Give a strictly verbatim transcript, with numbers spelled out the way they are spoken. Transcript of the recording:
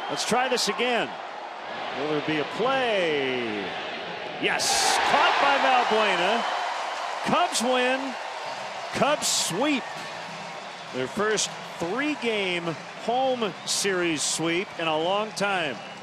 Let's try this again. Will there be a play? Yes, caught by Valbuena. Cubs win. Cubs sweep their first three-game home series sweep in a long time.